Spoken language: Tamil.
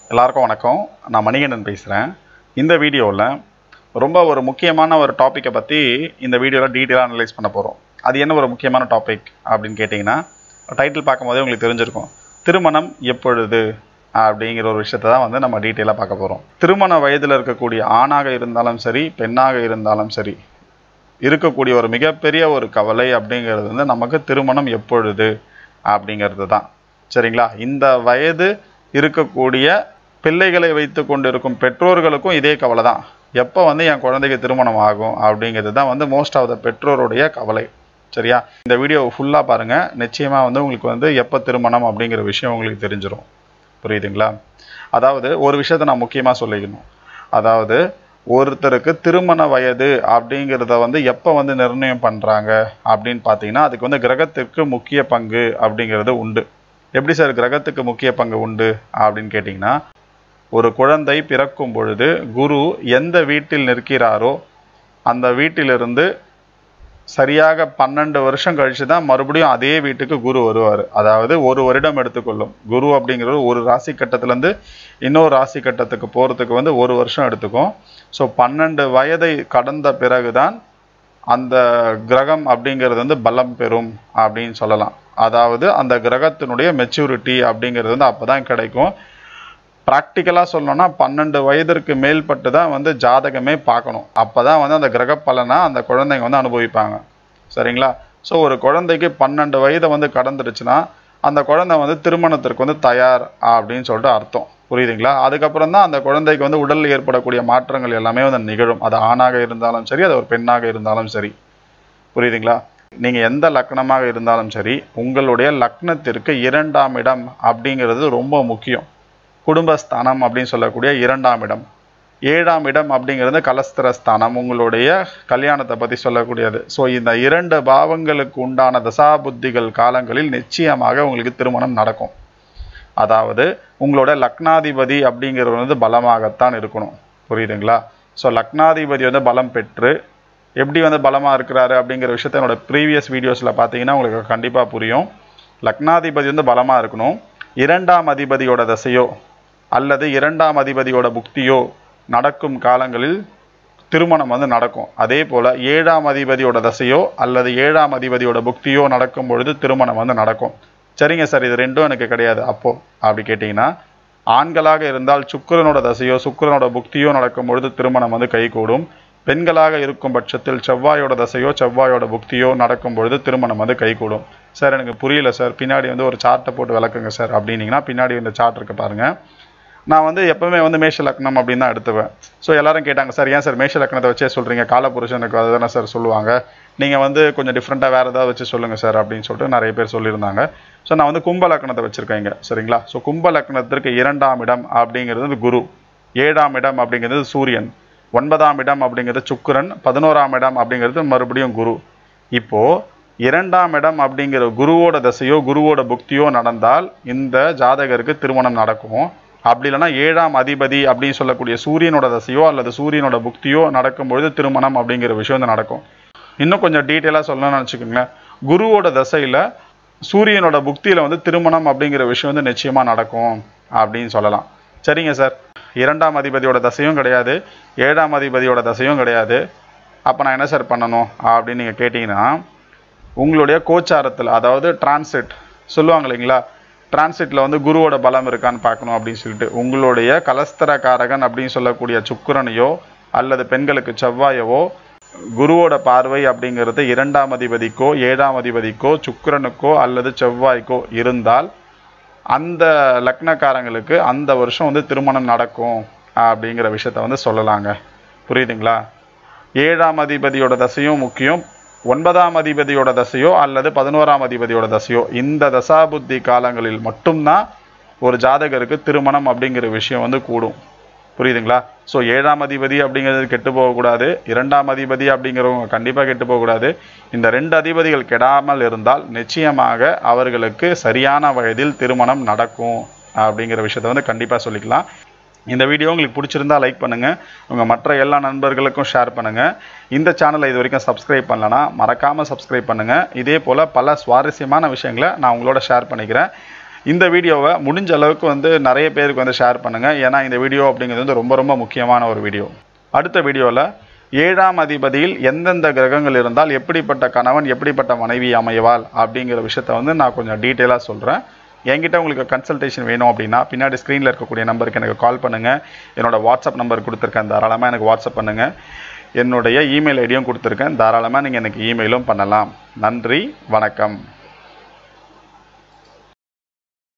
எல்லாருக்கும் வணக்கம். நான் மணிகண்டன் பேசுகிறேன். இந்த வீடியோவில் ரொம்ப ஒரு முக்கியமான ஒரு டாப்பிக்கை பற்றி இந்த வீடியோவில் டீட்டெயிலாக அனலைஸ் பண்ண போகிறோம். அது என்ன ஒரு முக்கியமான டாபிக் அப்படின்னு கேட்டிங்கன்னா, டைட்டில் பார்க்கும்போதே உங்களுக்கு தெரிஞ்சிருக்கும். திருமணம் எப்பொழுது அப்படிங்கிற ஒரு விஷயத்தை தான் நம்ம டீட்டெயிலாக பார்க்க போகிறோம். திருமண வயதில் இருக்கக்கூடிய ஆணாக இருந்தாலும் சரி, பெண்ணாக இருந்தாலும் சரி, இருக்கக்கூடிய ஒரு மிகப்பெரிய ஒரு கவலை அப்படிங்கிறது நமக்கு திருமணம் எப்பொழுது அப்படிங்கிறது தான். சரிங்களா? இந்த வயது இருக்கக்கூடிய பிள்ளைகளை வைத்து கொண்டு இருக்கும் பெற்றோர்களுக்கும் இதே கவலை தான். எப்போ என் குழந்தைக்கு திருமணம் ஆகும் அப்படிங்கிறது தான் மோஸ்ட் ஆஃப் த பெற்றோருடைய கவலை. சரியா? இந்த வீடியோவை ஃபுல்லாக பாருங்கள். நிச்சயமாக உங்களுக்கு எப்போ திருமணம் அப்படிங்கிற விஷயம் உங்களுக்கு தெரிஞ்சிடும். புரியுதுங்களா? அதாவது ஒரு விஷயத்தை நான் முக்கியமாக சொல்லிக்கணும். அதாவது ஒருத்தருக்கு திருமண வயது அப்படிங்கிறத எப்போ நிர்ணயம் பண்ணுறாங்க அப்படின்னு பார்த்தீங்கன்னா, அதுக்கு கிரகத்திற்கு முக்கிய பங்கு அப்படிங்கிறது உண்டு. எப்படி சார் கிரகத்துக்கு முக்கிய பங்கு உண்டு அப்படின்னு கேட்டிங்கன்னா, ஒரு குழந்தை பிறக்கும் பொழுது குரு எந்த வீட்டில் நிற்கிறாரோ அந்த வீட்டிலிருந்து சரியாக 12 வருஷம் கழித்து தான் மறுபடியும் அதே வீட்டுக்கு குரு வருவார். அதாவது ஒரு வருடம் எடுத்துக்கொள்ளும். குரு அப்படிங்கிறது ஒரு ராசி கட்டத்திலேருந்து இன்னொரு ராசி கட்டத்துக்கு போகிறதுக்கு ஒரு வருஷம் எடுத்துக்கும். ஸோ 12 வயதை கடந்த பிறகு தான் அந்த கிரகம் அப்படிங்கிறது பலம் பெறும் அப்படின்னு சொல்லலாம். அதாவது அந்த கிரகத்தினுடைய மெச்சூரிட்டி அப்படிங்கிறது அப்போ தான் கிடைக்கும். ப்ராக்டிக்கலாக சொல்லணும்னா 12 வயதிற்கு மேல்பட்டு தான் ஜாதகமே பார்க்கணும். அப்போ தான் அந்த கிரக பலனை அந்த குழந்தைங்க அனுபவிப்பாங்க. சரிங்களா? ஸோ ஒரு குழந்தைக்கு 12 வயதை கடந்துடுச்சுன்னா அந்த குழந்தை திருமணத்திற்கு தயார் அப்படின்னு சொல்லிட்டு அர்த்தம். புரியுதுங்களா? அதுக்கப்புறம் தான் அந்த குழந்தைக்கு உடலில் ஏற்படக்கூடிய மாற்றங்கள் எல்லாமே நிகழும். அது ஆணாக இருந்தாலும் சரி, அது ஒரு பெண்ணாக இருந்தாலும் சரி. புரியுதுங்களா? நீங்கள் எந்த லக்னமாக இருந்தாலும் சரி, உங்களுடைய லக்னத்திற்கு 2ஆம் இடம் அப்படிங்கிறது ரொம்ப முக்கியம். குடும்பஸ்தானம் அப்படின்னு சொல்லக்கூடிய 2ஆம் இடம். 7ஆம் இடம் அப்படிங்கிறது கலஸ்திரஸ்தானம், உங்களுடைய கல்யாணத்தை பற்றி சொல்லக்கூடியது. ஸோ இந்த 2 பாவங்களுக்கு உண்டான தசாபுத்திகள் காலங்களில் நிச்சயமாக உங்களுக்கு திருமணம் நடக்கும். அதாவது உங்களோட லக்னாதிபதி அப்படிங்கிறது பலமாகத்தான் இருக்கணும். புரியுதுங்களா? ஸோ லக்னாதிபதி பலம் பெற்று எப்படி பலமாக இருக்கிறாரு அப்படிங்கிற விஷயத்தை என்னோட ப்ரீவியஸ் வீடியோஸில் பார்த்தீங்கன்னா உங்களுக்கு கண்டிப்பாக புரியும். லக்னாதிபதி பலமாக இருக்கணும். 2ஆம் அதிபதியோட தசையோ அல்லது 2ஆம் அதிபதியோட புக்தியோ நடக்கும் காலங்களில் திருமணம் நடக்கும். அதே போல் 7ஆம் அதிபதியோட தசையோ அல்லது 7ஆம் அதிபதியோட புக்தியோ நடக்கும் பொழுது திருமணம் நடக்கும். சரிங்க சார், இது ரெண்டும் எனக்கு கிடையாது அப்போது அப்படி கேட்டிங்கன்னா, ஆண்களாக இருந்தால் சுக்கிரனோட தசையோ சுக்கிரனோட புக்தியோ நடக்கும் பொழுது திருமணம் கைகூடும். பெண்களாக இருக்கும் பட்சத்தில் செவ்வாயோட தசையோ செவ்வாயோட புக்தியோ நடக்கும் பொழுது திருமணம் கைகூடும். சார் எனக்கு புரியல சார், பின்னாடி ஒரு சார்ட்டை போட்டு விளக்குங்க சார் அப்படின்னீங்கன்னா, பின்னாடி இந்த சார்ட் இருக்கு பாருங்கள். நான் எப்போவுமே மேஷ லக்னம் அப்படின்னு தான் எடுத்துவேன். ஸோ எல்லாரும் கேட்டாங்க, சார் ஏன் சார் மேஷ லக்னத்தை வச்சே சொல்கிறீங்க, காலபுருஷனுக்கு அதுதானே சார் சொல்லுவாங்க, நீங்கள் கொஞ்சம் டிஃப்ரெண்ட்டாக வேறு ஏதாவது வச்சு சொல்லுங்கள் சார் அப்படின்னு சொல்லிட்டு நிறைய பேர் சொல்லியிருந்தாங்க. ஸோ நான் கும்ப லக்னத்தை வச்சுருக்கேங்க. சரிங்களா? ஸோ கும்ப லக்னத்திற்கு 2ஆம் இடம் அப்படிங்கிறது குரு, 7ஆம் இடம் அப்படிங்கிறது சூரியன், 9ஆம் இடம் அப்படிங்கிறது சுக்கிரன், 11ஆம் இடம் அப்படிங்கிறது மறுபடியும் குரு. இப்போது 2ஆம் இடம் அப்படிங்கிற குருவோட தசையோ குருவோட புக்தியோ நடந்தால் இந்த ஜாதகருக்கு திருமணம் நடக்கும். அப்படி இல்லைன்னா 7ஆம் அதிபதி அப்படின்னு சொல்லக்கூடிய சூரியனோட தசையோ அல்லது சூரியனோட புக்தியோ நடக்கும்பொழுது திருமணம் அப்படிங்கிற விஷயம் நடக்கும். இன்னும் கொஞ்சம் டீட்டெயிலாக சொல்லணும்னு நினச்சிக்கோங்களேன். குருவோட தசையில் சூரியனோட புக்தியில் திருமணம் அப்படிங்கிற விஷயம் நிச்சயமாக நடக்கும் அப்படின்னு சொல்லலாம். சரிங்க சார், 2ஆம் அதிபதியோட தசையும் கிடையாது, 7ஆம் அதிபதியோட தசையும் கிடையாது, அப்போ நான் என்ன சார் பண்ணணும் அப்படின்னு நீங்கள் கேட்டிங்கன்னா, உங்களுடைய கோச்சாரத்தில், அதாவது டிரான்சிட் சொல்லுவாங்க இல்லைங்களா, டிரான்சிட்டில் குருவோட பலம் இருக்கான்னு பார்க்கணும் அப்படின்னு சொல்லிட்டு உங்களுடைய கலஸ்திரகாரகன் அப்படின்னு சொல்லக்கூடிய சுக்கிரனையோ அல்லது பெண்களுக்கு செவ்வாயவோ குருவோட பார்வை அப்படிங்கிறது 2ஆம் அதிபதிக்கோ 7ஆம் அதிபதிக்கோ சுக்கிரனுக்கோ அல்லது செவ்வாய்க்கோ இருந்தால் அந்த லக்னக்காரங்களுக்கு அந்த வருஷம் திருமணம் நடக்கும் அப்படிங்கிற விஷயத்த சொல்லலாங்க. புரியுதுங்களா? 7ஆம் அதிபதியோட தசையும் முக்கியம். 9ஆம் அதிபதியோட தசையோ அல்லது 11ஆம் அதிபதியோட தசையோ இந்த தசாபுத்தி காலங்களில் மட்டும்தான் ஒரு ஜாதகருக்கு திருமணம் அப்படிங்கிற விஷயம் கூடும். புரியுதுங்களா? ஸோ 7ஆம் அதிபதி அப்படிங்கிறது கெட்டு போகக்கூடாது, 2ஆம் அதிபதி அப்படிங்கிறவங்க கண்டிப்பாக கெட்டு போகக்கூடாது. இந்த 2 அதிபதிகள் கெடாமல் இருந்தால் நிச்சயமாக அவர்களுக்கு சரியான வயதில் திருமணம் நடக்கும் அப்படிங்கிற விஷயத்த கண்டிப்பாக சொல்லிக்கலாம். இந்த வீடியோ உங்களுக்கு பிடிச்சிருந்தா லைக் பண்ணுங்கள், உங்கள் மற்ற எல்லா நண்பர்களுக்கும் ஷேர் பண்ணுங்கள். இந்த சேனலை இது வரைக்கும் சப்ஸ்கிரைப் பண்ணலன்னா மறக்காமல் சப்ஸ்கிரைப் பண்ணுங்கள். இதே போல் பல சுவாரஸ்யமான விஷயங்களை நான் உங்களோட ஷேர் பண்ணிக்கிறேன். இந்த வீடியோவை முடிஞ்ச அளவுக்கு வந்து நிறைய பேருக்கு வந்து ஷேர் பண்ணுங்கள். ஏன்னா இந்த வீடியோ அப்படிங்கிறது வந்து ரொம்ப ரொம்ப முக்கியமான ஒரு வீடியோ. அடுத்த வீடியோவில் 7ஆம் அதிபதியில் எந்தெந்த கிரகங்கள் இருந்தால் எப்படிப்பட்ட கணவன் எப்படிப்பட்ட மனைவி அமைவாள் அப்படிங்கிற விஷயத்த வந்து நான் கொஞ்சம் டீட்டெயிலாக சொல்கிறேன். என்கிட்ட உங்களுக்கு கன்சல்டேஷன் வேணும் அப்படின்னா பின்னாடி ஸ்க்ரீனில் இருக்கக்கூடிய நம்பருக்கு எனக்கு கால் பண்ணுங்கள். என்னோடய வாட்ஸ்அப் நம்பர் கொடுத்துருக்கேன், தாராளமாக எனக்கு வாட்ஸ்அப் பண்ணுங்கள். என்னுடைய இமெயில் ஐடியும் கொடுத்துருக்கேன், தாராளமாக நீங்கள் எனக்கு இமெயிலும் பண்ணலாம். நன்றி, வணக்கம்.